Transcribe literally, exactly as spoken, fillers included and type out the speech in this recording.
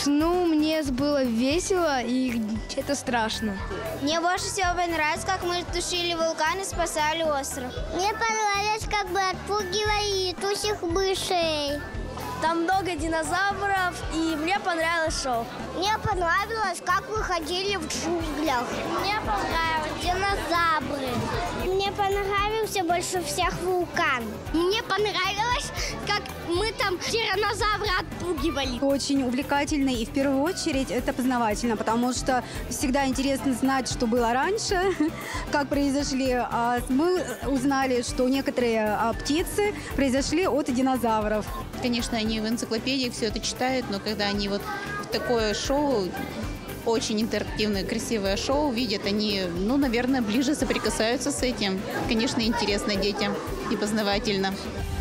Ну, мне было весело, и это страшно. Мне больше всего понравилось, как мы тушили вулкан и спасали остров. Мне понравилось, как бы отпугивали летучих мышей. Там много динозавров, и мне понравилось шоу. Мне понравилось, как мы ходили в джунглях. Мне понравились динозавры. Мне понравился больше всех вулкан. Мне понравилось, как мы там тираннозавра отпугивали. Очень увлекательно, и в первую очередь это познавательно, потому что всегда интересно знать, что было раньше, как произошли. А мы узнали, что некоторые птицы произошли от динозавров. Конечно, они в энциклопедиях все это читают, но когда они вот в такое шоу, очень интерактивное, красивое шоу видят, они, ну, наверное, ближе соприкасаются с этим. Конечно, интересно детям и познавательно.